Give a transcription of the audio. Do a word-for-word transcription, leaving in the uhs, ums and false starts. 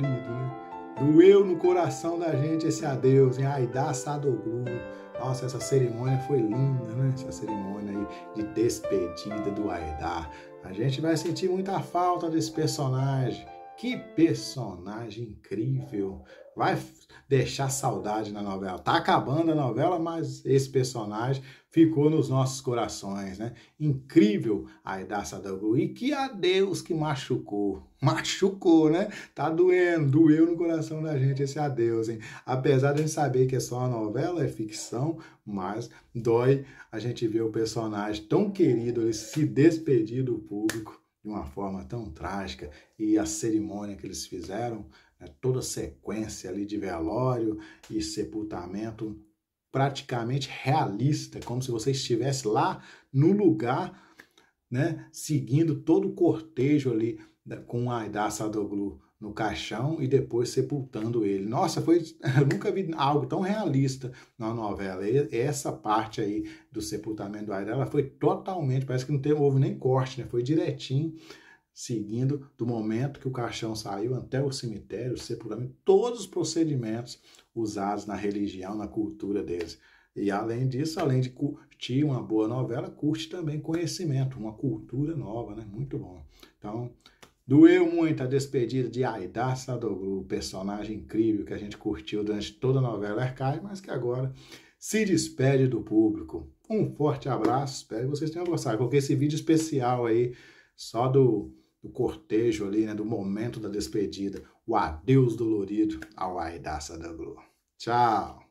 dolorido, né? Doeu no coração da gente esse adeus, em Aidar Sadoglu. Nossa, essa cerimônia foi linda, né? Essa cerimônia aí de despedida do Aidar. A gente vai sentir muita falta desse personagem. Que personagem incrível. Vai deixar saudade na novela. Tá acabando a novela, mas esse personagem ficou nos nossos corações, né? Incrível Aidar Sadoglu. E que adeus que machucou. Machucou, né? Tá doendo, doeu no coração da gente esse adeus, hein? Apesar de a gente saber que é só uma novela, é ficção, mas dói a gente ver o personagem tão querido ele se despedir do público de uma forma tão trágica, e a cerimônia que eles fizeram, né, toda a sequência ali de velório e sepultamento praticamente realista, como se você estivesse lá no lugar, né, seguindo todo o cortejo ali com a Aidar Sadoglu no caixão e depois sepultando ele. Nossa, foi, eu nunca vi algo tão realista na novela. E essa parte aí do sepultamento do Aidar, ela foi totalmente, parece que não teve, houve nem corte, né? Foi direitinho, seguindo do momento que o caixão saiu até o cemitério, o sepultamento, todos os procedimentos usados na religião, na cultura deles. E além disso, além de curtir uma boa novela, curte também conhecimento, uma cultura nova, né? Muito bom. Então, doeu muito a despedida de Aidar Sadoglu, personagem incrível que a gente curtiu durante toda a novela Ercai, mas que agora se despede do público. Um forte abraço, espero que vocês tenham gostado. Coloquei esse vídeo especial aí, só do, do cortejo ali, né, do momento da despedida, o adeus dolorido ao Aidar Sadoglu. Tchau!